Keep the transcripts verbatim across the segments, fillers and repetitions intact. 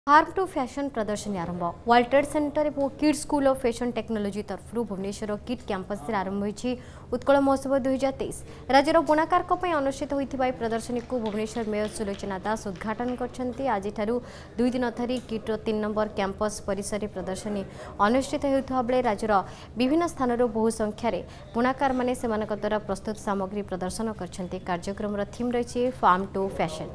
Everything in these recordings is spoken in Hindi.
फार्म टू फैशन प्रदर्शनी आरंभ वर्ल्ड ट्रेड सेंटर और KIIT school of fashion technology तरफ भुवनेश्वर किड कैंपस से आरंभ होती उत्कल महोत्सव दुई हजार तेईस राज्यर बुणाकार अनुष्ठित होता प्रदर्शनी को भुवनेश्वर मेयर सुलोचना दास उद्घाटन कर आज दुई दिन धरी किड्र तीन नंबर कैंपस परिसर प्रदर्शनी अनुष्ठित होता बेले राज्यर विभिन्न स्थान बहु संख्यार बुणाकार मैंने द्वारा प्रस्तुत सामग्री प्रदर्शन कर कार्यक्रम थीम रही फार्म टू फैशन।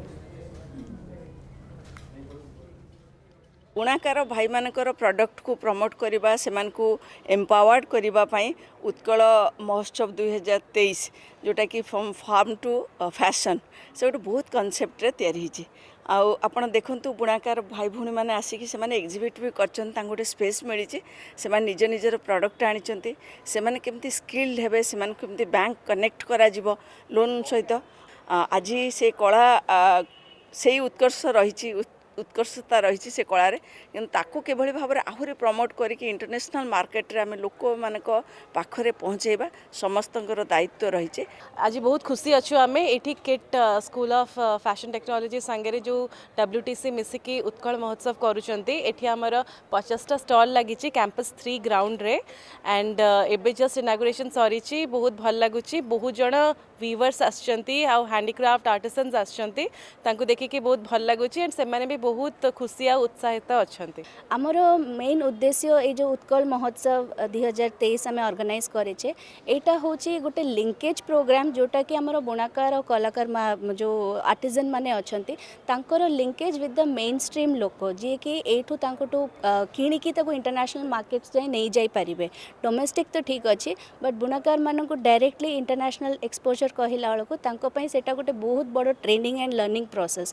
बुणाकार भाई मानकर प्रोडक्ट को प्रमोट करवा से एम्पावर्ड करने उत्कल महोत्सव दुई हजार तेईस जोटा कि फ्रॉम फार्म टू फैशन से गोटे बहुत कनसेप्ट तैयारी आपड़ देखु बुणाकार भाई भूणी मैंने आसिक से एग्जिबिट भी कर स्पेस मिली से निज निजर प्रोडक्ट आनी से केमती स्किल्ड हेबे से केमती बैंक कनेक्ट करा जीवो लोन सहित आज से कला से उत्कर्ष रही उत्कर्षता रही से कलार कि किभली भाव में आहरी प्रमोट करके इंटरनेशनल मार्केट रे आमे लोक मान पाखरे पहुँचेबा समस्त दायित्व रही। आज बहुत खुशी अच्छु आम ये KIIT school of fashion technology सांगे जो डब्ल्यूटीसी मिसिकी उत्कल महोत्सव करुँच पचासटा स्टॉल लगी कैंपस थ्री ग्राउंड रे एंड एबे जस्ट इनागुरेशन सरी बहुत भल लगुच बहुत जन वीवर्स आसचंती आ हैंडीक्राफ्ट आर्टिसन्स आसचंती तांको देखिकी बहुत भल लगुच एंड से भी बहुत खुशी आ उत्साहित अच्छा। आमर मेन उद्देश्य ये जो उत्कल महोत्सव दुई हजार तेईस आम ऑर्गेनाइज करे यहाँ हूँ गोटे लिंकेज प्रोग्राम जोटा कि आमर बुणाकार और कलाकार जो आर्टिजन माने अच्छंती तांकर linkage with the main stream जी कि एठू तांकटू किणिकी ताको इंटरनेशनल मार्केट जाए नहीं जाई पारिबे डोमेस्टिक तो ठीक अच्छी बट बुणाकार मानक डायरेक्टली इंटरनेशनल एक्सपोजर कहला बेलू तांको पई सेटा गोटे बहुत बड़ ट्रेनिंग एंड लर्निंग प्रोसेस।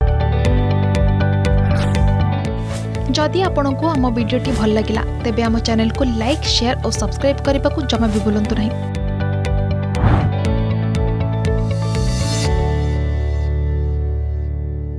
जदि आपंक आम भिडी भल लगा तेब आम चैनल को लाइक शेयर और सब्सक्राइब करने को जमा भी भूलु नहीं।